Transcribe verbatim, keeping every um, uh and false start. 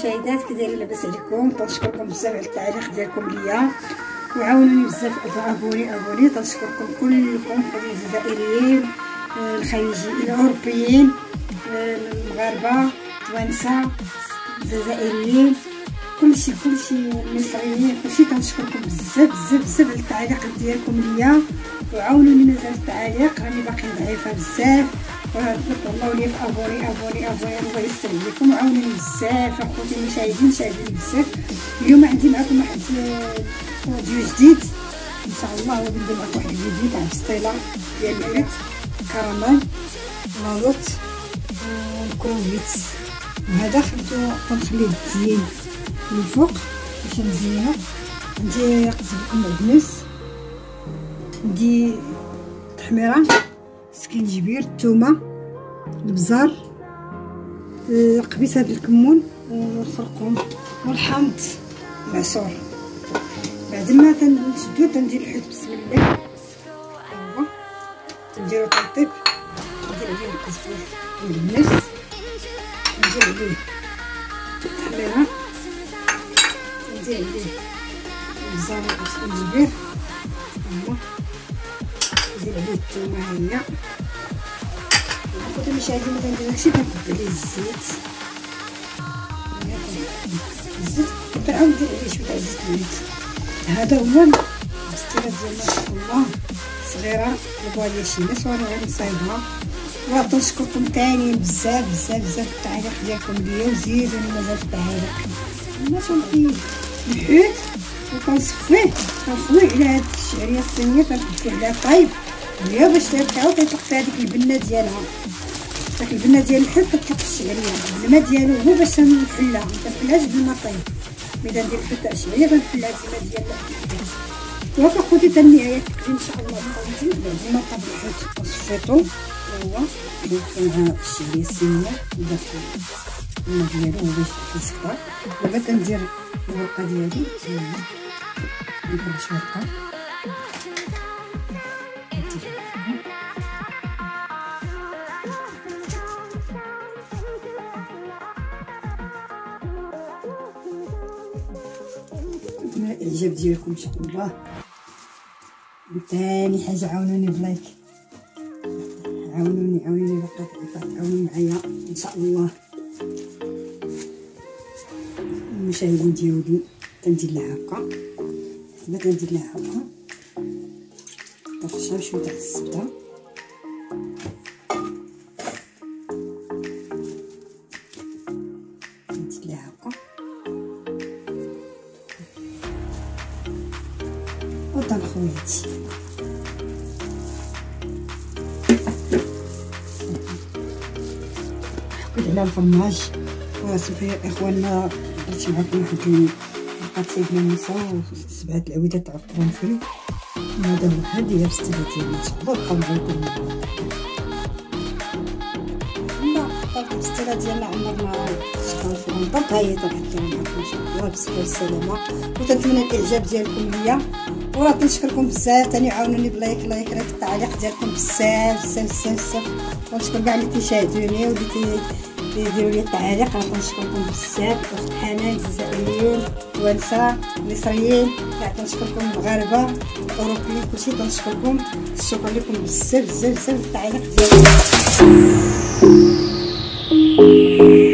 المشاهدات، كي دايرين؟ لاباس عليكم؟ تنشكركم بزاف على التعليق ديالكم ليا، وعاونوني بزاف. ابوني ابوني تنشكركم كلكم، خوتي الجزائريين، الخليجيين، الاوروبيين، المغاربه، توانسه، الجزائريين، كلشي كلشي المصريين، كلشي تنشكركم بزاف بزاف بزاف على التعليق ديالكم ليا، وعاونوني مازال التعليق راني باقي ضعيفه بزاف، والله لي في ابوني ابوني ابوني الله يستر عليكم، وعاونوني بزاف اخوتي المشاهدين، مشاهدين بزاف. اليوم عندي معكم واحد فيديو جديد ان شاء الله، هو ندير معكم واحد الفيديو تاع بسطيله ديال البيت كراميل لاروت وكروفيت، وهذا خليتو كنخليه تزيين من الفوق باش نزينو. عندي قزبر المعدنوس، عندي تحميره، سكينجبير، الثومه، البزار، قبيصه ديال الكمون والخرقوم والحامض معصور. بعد ما تنشدو تندير الحوت بسم الله، ها هو تنديرو طيب، ندير عليه القزبر والمعدنوس، ندير عليه التحميره، ندير عليه البزار والسكينجبير، ها هو ندير عليه الثومه، ها هي خوتي المشاهدين. ما كندير داكشي، كنكب عليه الزيت، الزيت كنعاود ندير عليه شويه تاع زيت الزيت. هذا هو البسطيله ديالنا ما شاء الله، صغيره طلبوها ليا شي ناس وانا غادي نصايبها. وتنشكركم تاني بزاف بزاف بزاف التعليق ديالكم ليا، وزيدوني مازال في التعليق. ما تنقي الحوت وكنصفيه، كنصويه على هاد الشعريه الصينيه، كنحطو عليها طايب هي باش تعاود تطلق فيها ديك البنه ديالها، داك البنه ديال الحوت كتطلق في الشعريه. الماء ديالو هو باش نحلها، مكنحلهاش بالماء طايب، ملي ندير الحوت تاع الشعريه كنحلها بالماء ديال الحوت. وهاكا خوتي تا النهايه تكفي ان شاء الله. خوتي بعد ما طاب الحوت وصفيتو، هو درت مع الشعريه الصينيه ودرت الماء ديالو هو باش يسكر. دابا كندير الورقه ديالي، ندير شويه ورقه، الاعجاب ديالكم ان شاء الله. ثاني حاجه عاونوني بلايك، عاونوني عاونوني بقيت ضعيفه، عاونوني معايا ان شاء الله. المشاهدين ديالي تندير لها هكا، دابا تندير لها هكا، طرشها شويه تاع الزبده، ندير لها هكا وطن خوياتي. حكيت على الفرماج وسمحوا اخواننا، درت معكم واحد الحلقه سيدنا موسى وسبعه العويدات تاع القرنفل. هذا هو هذه هي البسطيله ديالنا ان شاء الله. بقاو معاكم لا طلعت البسطيله ديالنا عمرنا شحال في رمضان، ها هي طلعت معكم ان شاء الله بالصحه والسلامه. وتنتمنى الاعجاب ديالكم ليا، وراه كنشكركم بزاف تاني، عاونوني بلايك لايك لايك التعليق ديالكم بزاف بزاف بزاف بزاف. ونشكر كاع اللي تيشاهدوني واللي تيديروا لي التعليق، راه كنشكركم بزاف. اخت حنان، الجزائريين، توانسه، المصريين، كاع كنشكركم، المغاربه، الاوروبيين، كلشي كنشكركم. شكرا لكم بزاف بزاف بزاف التعليق ديالكم.